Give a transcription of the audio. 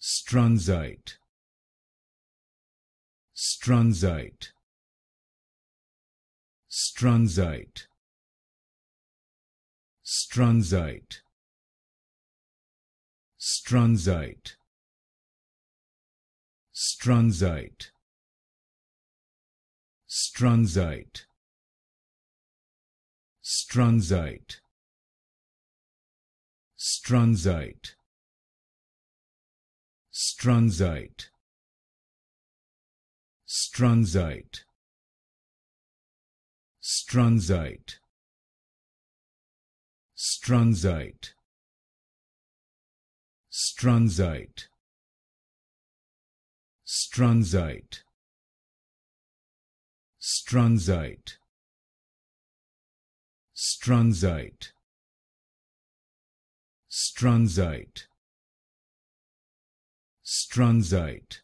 Strunzite, Strunzite, Strunzite, Strunzite, Strunzite, Strunzite, Strunzite, Strunzite, Strunzite, Strunzite, Strunzite, Strunzite, Strunzite, Strunzite, Strunzite, Strunzite, Strunzite, Strunzite, Strunzite,